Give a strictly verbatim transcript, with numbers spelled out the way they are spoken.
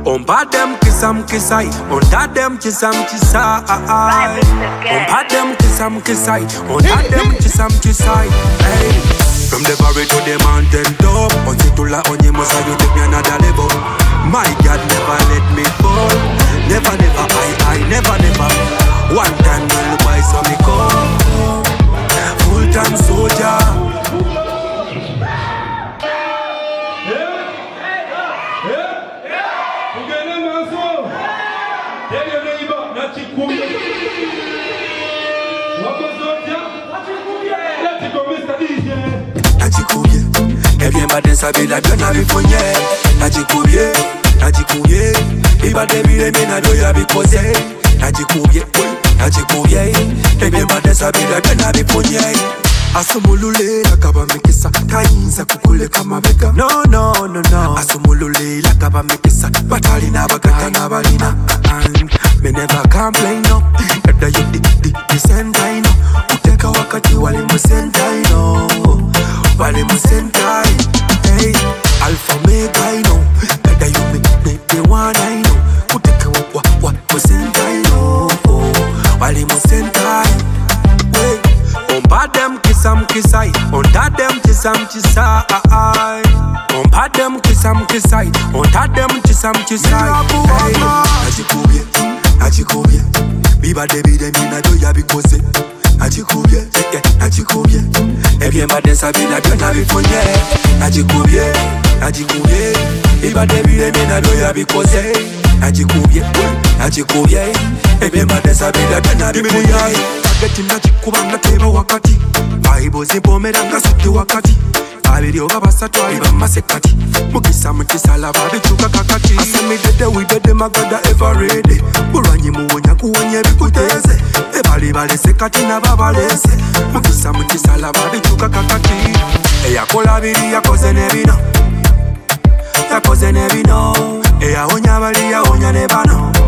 On bad them kissam kissai, on dad them chisam chisai. On bad them kissam kissai, on dad them chisam chisai. Hey, from the valley to the mountain top, on Situla on Yemosa you take me another level. My God never let me fall, never never I I never never. One time you buy some me call, full time soldier. Ebyen baden sabi la bien abi fonye. Najikubye, najikubye. Iba debile mena do ya bi pose. Najikubye, najikubye. Ebyen baden sabi la bien abi fonye. Asumulule lakaba mekisa kainza kukule kama bega. No no no no. Asumulule lakaba mekisa batali na bagata na balina. Me never complain no. Kada you di di di sentai no. Uteka wakati wali musentai no. Wali musentai. Hey, Alpha Mega no. Kada you me me me one I know. Uteka wa wa musentai no. Wali musentai. Hey, on bad them kissam kissai, on dad them chisam chisai. On bad them kissam kissai, on dad them chisam chisai. Hey, najikubye, najikubye. Biba debi demi na do ya bikose. Najikubye, najikubye. Ebyen baden sabi la do na bifonye. Najikubye, najikubye. Biba debi demi na do ya bikose. Najikubye, najikubye. Ebyen baden sabi la do na bifonye. Targeting najikuba nateba wakati. Bible zipomera nga suti wakati. Abiri oba basatu aliba masekati. Mukisa mukisala babichuka kakati. Asemi dede we dede magada ever ready. Buranyi muwonya kuwonye bikuteze. Ebali bale sekati na babalese. Mukisa mukisala babichuka kakati. Eyakola biri yakoze nebino. Yakoze nebino. Eyawonya bali yawonya nebano.